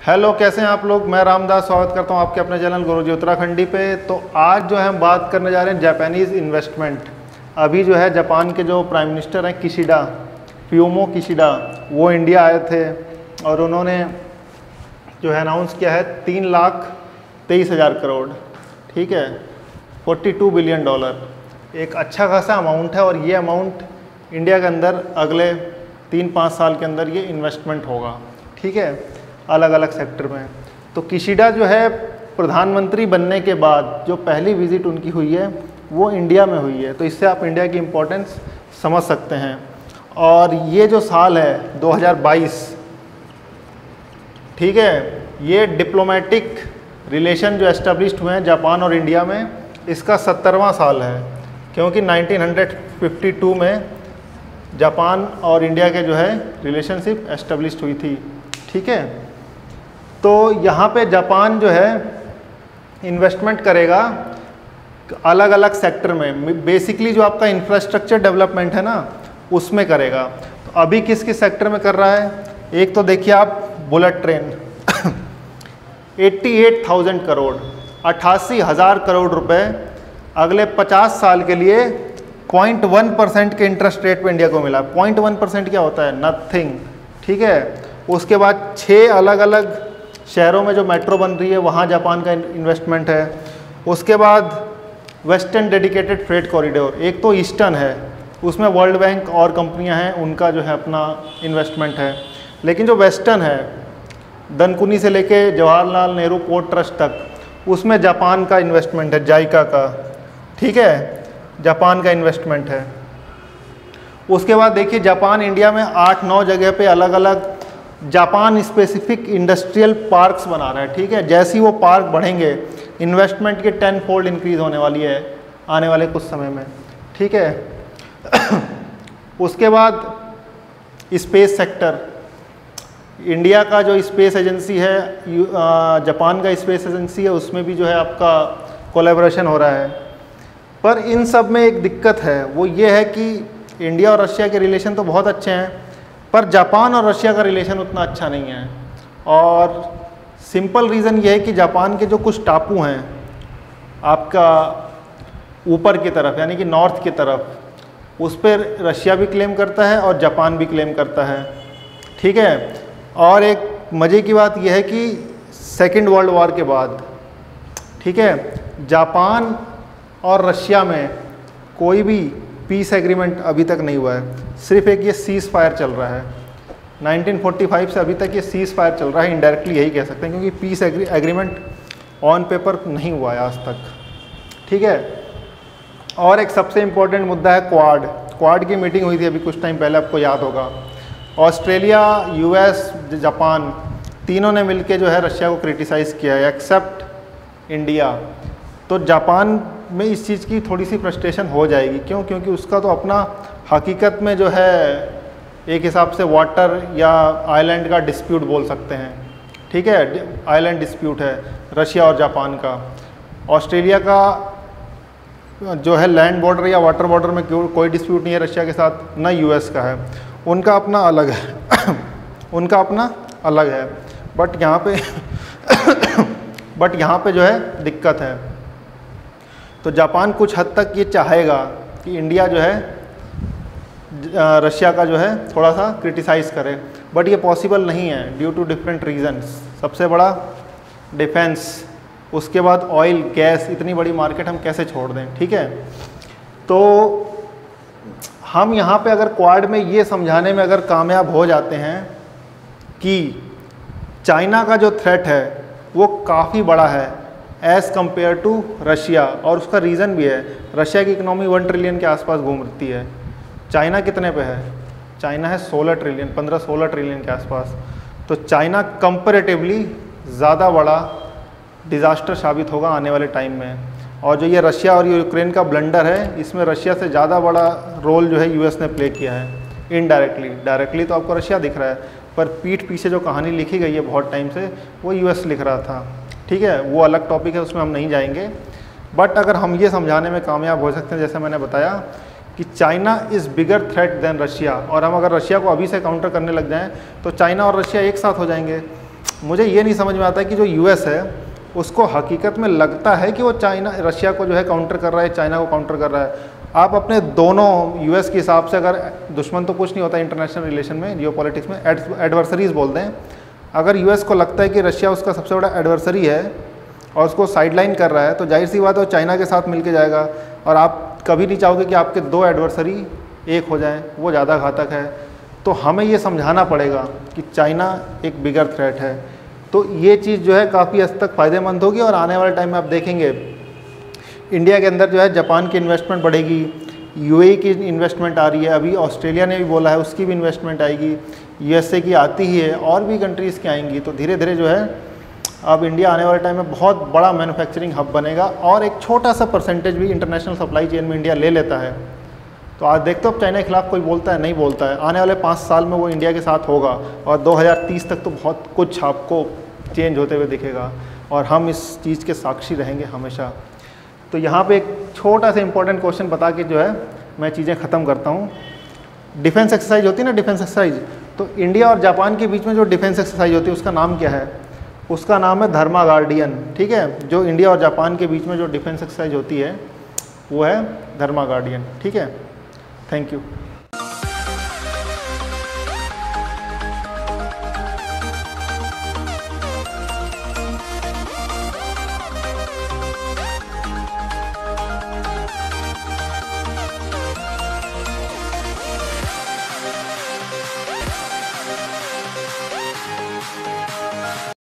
Hello, कैसे हैं आप लोग। मैं रामदास स्वागत करता हूं आपके अपने चैनल गुरुजी उत्तराखंडी पे। तो आज जो है हम बात करने जा रहे हैं जापानीज़ इन्वेस्टमेंट। अभी जो है जापान के जो प्राइम मिनिस्टर हैं किशिडा, फ्यूमो किशिडा, वो इंडिया आए थे और उन्होंने जो है अनाउंस किया है 3,23,000 करोड़, ठीक है, $42 बिलियन। एक अच्छा खासा अमाउंट है और ये अमाउंट इंडिया के अंदर अगले 3-5 साल के अंदर ये इन्वेस्टमेंट होगा, ठीक है, अलग अलग सेक्टर में। तो किशिडा जो है प्रधानमंत्री बनने के बाद जो पहली विज़िट उनकी हुई है वो इंडिया में हुई है, तो इससे आप इंडिया की इम्पोर्टेंस समझ सकते हैं। और ये जो साल है 2022, ठीक है, ये डिप्लोमेटिक रिलेशन जो एस्टेब्लिश्ड हुए हैं जापान और इंडिया में, इसका 70वां साल है, क्योंकि 1952 में जापान और इंडिया के जो है रिलेशनशिप एस्टेब्लिश्ड हुई थी, ठीक है। तो यहाँ पे जापान जो है इन्वेस्टमेंट करेगा अलग अलग सेक्टर में। बेसिकली जो आपका इंफ्रास्ट्रक्चर डेवलपमेंट है ना, उसमें करेगा। तो अभी किस किस सेक्टर में कर रहा है, एक तो देखिए आप बुलेट ट्रेन 88,000 करोड़, 88,000 करोड़ रुपए अगले 50 साल के लिए 0.1% के इंटरेस्ट रेट पे इंडिया को मिला। 0.1% क्या होता है, नथिंग, ठीक है। उसके बाद 6 अलग अलग शहरों में जो मेट्रो बन रही है वहाँ जापान का इन्वेस्टमेंट है। उसके बाद वेस्टर्न डेडिकेटेड फ्रेट कॉरिडोर, एक तो ईस्टर्न है, उसमें वर्ल्ड बैंक और कंपनियां हैं, उनका जो है अपना इन्वेस्टमेंट है। लेकिन जो वेस्टर्न है, दनकुनी से लेके जवाहरलाल नेहरू पोर्ट ट्रस्ट तक, उसमें जापान का इन्वेस्टमेंट है, जाइका का, ठीक है, जापान का इन्वेस्टमेंट है। उसके बाद देखिए जापान इंडिया में 8-9 जगह पे अलग अलग जापान स्पेसिफिक इंडस्ट्रियल पार्क्स बना रहा है, ठीक है। जैसे ही वो पार्क बढ़ेंगे इन्वेस्टमेंट की 10 फोल्ड इंक्रीज होने वाली है आने वाले कुछ समय में, ठीक है। उसके बाद स्पेस सेक्टर, इंडिया का जो स्पेस एजेंसी है, जापान का स्पेस एजेंसी है, उसमें भी जो है आपका कोलैबोरेशन हो रहा है। पर इन सब में एक दिक्कत है, वो ये है कि इंडिया और रशिया के रिलेशन तो बहुत अच्छे हैं, पर जापान और रशिया का रिलेशन उतना अच्छा नहीं है। और सिंपल रीज़न ये है कि जापान के जो कुछ टापू हैं आपका ऊपर की तरफ, यानी कि नॉर्थ की तरफ, उस पर रशिया भी क्लेम करता है और जापान भी क्लेम करता है, ठीक है। और एक मज़े की बात यह है कि सेकेंड वर्ल्ड वॉर के बाद, ठीक है, जापान और रशिया में कोई भी पीस एग्रीमेंट अभी तक नहीं हुआ है, सिर्फ एक ये सीज़ फायर चल रहा है। 1945 से अभी तक ये सीज़ फायर चल रहा है, इनडायरेक्टली यही कह सकते हैं, क्योंकि पीस एग्रीमेंट ऑन पेपर नहीं हुआ है आज तक, ठीक है। और एक सबसे इम्पोर्टेंट मुद्दा है क्वाड की मीटिंग हुई थी अभी कुछ टाइम पहले, आपको याद होगा। ऑस्ट्रेलिया, यूएस, जापान, तीनों ने मिलकर जो है रशिया को क्रिटिसाइज़ किया है, एक्सेप्ट इंडिया। तो जापान में इस चीज़ की थोड़ी सी फ्रस्ट्रेशन हो जाएगी। क्यों? क्योंकि उसका तो अपना हकीकत में जो है एक हिसाब से वाटर या आइलैंड का डिस्प्यूट बोल सकते हैं, ठीक है, आइलैंड डिस्प्यूट है रशिया और जापान का। ऑस्ट्रेलिया का जो है लैंड बॉर्डर या वाटर बॉर्डर में कोई डिस्प्यूट नहीं है रशिया के साथ, ना यूएस का है, उनका अपना अलग है उनका अपना अलग है। बट यहाँ पे जो है दिक्कत है। तो जापान कुछ हद तक ये चाहेगा कि इंडिया जो है रशिया का जो है थोड़ा सा क्रिटिसाइज़ करे, बट ये पॉसिबल नहीं है ड्यू टू डिफरेंट रीजंस। सबसे बड़ा डिफेंस, उसके बाद ऑयल गैस, इतनी बड़ी मार्केट हम कैसे छोड़ दें, ठीक है। तो हम यहाँ पे अगर क्वाड में ये समझाने में अगर कामयाब हो जाते हैं कि चाइना का जो थ्रेट है वो काफ़ी बड़ा है एज़ कम्पेयर टू रशिया, और उसका रीज़न भी है, रशिया की इकनॉमी 1 ट्रिलियन के आसपास घूमती है, चाइना कितने पे है, चाइना है 16 ट्रिलियन, 15-16 ट्रिलियन के आसपास। तो चाइना कंपैरेटिवली ज़्यादा बड़ा डिज़ास्टर साबित होगा आने वाले टाइम में। और जो ये रशिया और यूक्रेन का ब्लंडर है, इसमें रशिया से ज़्यादा बड़ा रोल जो है यूएस ने प्ले किया है इनडायरेक्टली। डायरेक्टली तो आपको रशिया दिख रहा है, पर पीठ पीछे जो कहानी लिखी गई है बहुत टाइम से, वो यूएस लिख रहा था, ठीक है, वो अलग टॉपिक है, उसमें हम नहीं जाएंगे। बट अगर हम ये समझाने में कामयाब हो सकते हैं, जैसे मैंने बताया कि China is bigger threat than Russia, और हम अगर रशिया को अभी से काउंटर करने लग जाएं तो चाइना और रशिया एक साथ हो जाएंगे। मुझे ये नहीं समझ में आता कि जो यूएस है उसको हकीकत में लगता है कि वो रशिया को जो है काउंटर कर रहा है, चाइना को काउंटर कर रहा है। आप अपने दोनों यूएस के हिसाब से, अगर दुश्मन तो कुछ नहीं होता इंटरनेशनल रिलेशन में, जियोपॉलिटिक्स में एडवर्सरीज बोलते हैं, अगर यूएस को लगता है कि रशिया उसका सबसे बड़ा एडवर्सरी है और उसको साइडलाइन कर रहा है, तो जाहिर सी बात है वो चाइना के साथ मिलके जाएगा। और आप कभी नहीं चाहोगे कि आपके दो एडवर्सरी एक हो जाएं, वो ज़्यादा घातक है। तो हमें ये समझाना पड़ेगा कि चाइना एक बिगर थ्रेट है। तो ये चीज़ जो है काफ़ी हद तक फ़ायदेमंद होगी। और आने वाले टाइम में आप देखेंगे इंडिया के अंदर जो है जापान की इन्वेस्टमेंट बढ़ेगी, यूएई की इन्वेस्टमेंट आ रही है, अभी ऑस्ट्रेलिया ने भी बोला है उसकी भी इन्वेस्टमेंट आएगी, यूएसए की आती ही है, और भी कंट्रीज़ की आएंगी। तो धीरे धीरे जो है अब इंडिया आने वाले टाइम में बहुत बड़ा मैन्युफैक्चरिंग हब बनेगा, और एक छोटा सा परसेंटेज भी इंटरनेशनल सप्लाई चेन में इंडिया ले लेता है। तो आज देखते हो अब चाइना के खिलाफ कोई बोलता है, नहीं बोलता है। आने वाले 5 साल में वो इंडिया के साथ होगा, और 2030 तक तो बहुत कुछ आपको चेंज होते हुए दिखेगा, और हम इस चीज़ के साक्षी रहेंगे हमेशा। तो यहाँ पे एक छोटा सा इंपॉर्टेंट क्वेश्चन बता के जो है मैं चीज़ें ख़त्म करता हूँ। डिफेंस एक्सरसाइज होती है ना, डिफेंस एक्सरसाइज, तो इंडिया और जापान के बीच में जो डिफेंस एक्सरसाइज होती है उसका नाम क्या है? उसका नाम है धर्मा गार्डियन। ठीक है, जो इंडिया और जापान के बीच में जो डिफेंस एक्सरसाइज होती है वो है धर्मा गार्डियन। ठीक है, थैंक यू।